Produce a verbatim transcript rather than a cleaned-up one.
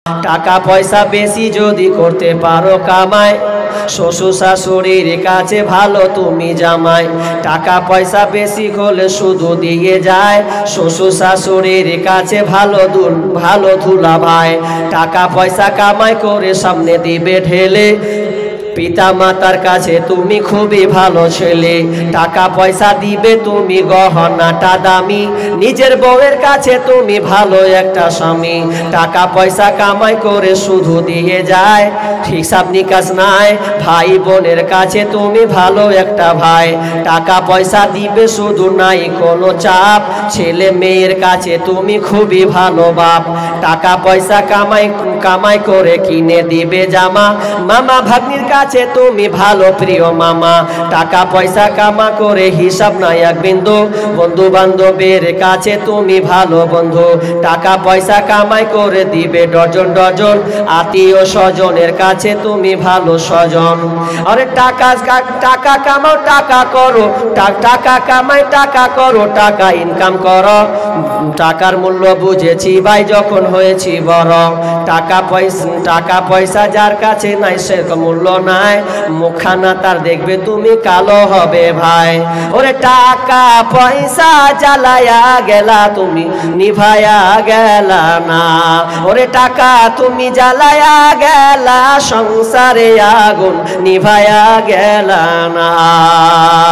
টাকা পয়সা বেশি যদি করতে পারো কামাই, শ্বশুর শাশুড়ির কাছে ভালো তুমি জামাই। টাকা পয়সা বেশি হলে শুধু দিয়ে যায়, শ্বশুর শাশুড়ির কাছে ভালো দুল ভালো দুলা ভাই। টাকা পয়সা কামাই করে সামনে দিবে ঢেলে, পিতা মাতার কাছে তুমি খুবই ভালো ছেলে। টাকা পয়সা দিবে তুমি গহনাটা দামি, নিজের বউয়ের কাছে তুমি ভালো একটা স্বামী। টাকা পয়সা কামাই করে শুধু দিয়ে যায়, হিসাব নিকাশ নাই, ভাই বোনের কাছে তুমি ভালো একটা ভাই। টাকা পয়সা দিবে শুধু নাই কোনো চাপ, ছেলে মেয়ের কাছে তুমি খুবই ভালো বাপ। টাকা পয়সা কামাই কামাই করে কিনে দিবে জামা, মামা ভাগ্নির কাছে তুমি ভালো প্রিয় মামা। টাকা পয়সা কামা করে হিসাব নাই এক বিন্দু, বন্ধু বান্ধবের কাছে তুমি ভালো বন্ধু। টাকা পয়সা কামাই করে দিবে ডজন ডজন, আত্মীয় স্বজনের কাছে তুমি ভালো স্বজন। আরে টাকা টাকা কামাও টাকা করো, টাকা কামাই টাকা করো, টাকা ইনকাম করো। টাকার মূল্য বুঝেছি ভাই যখন হয়েছি বড়। টাকা পয়সা টাকা পয়সা যার কাছে নাই সে মূল্য নাই, মুখখানা তার দেখবে তুমি কালো হবে ভাই। ওরে টাকা পয়সা জ্বালায়া গেলা তুমি নিভায়া গেলা না, ওরে টাকা তুমি জ্বালায়া গেলা সংসারে আগুন নিভায়া গেলা না।